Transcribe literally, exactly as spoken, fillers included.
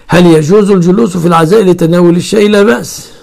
هل يجوز الجلوس في العزاء لتناول الشاي؟ لا بأس.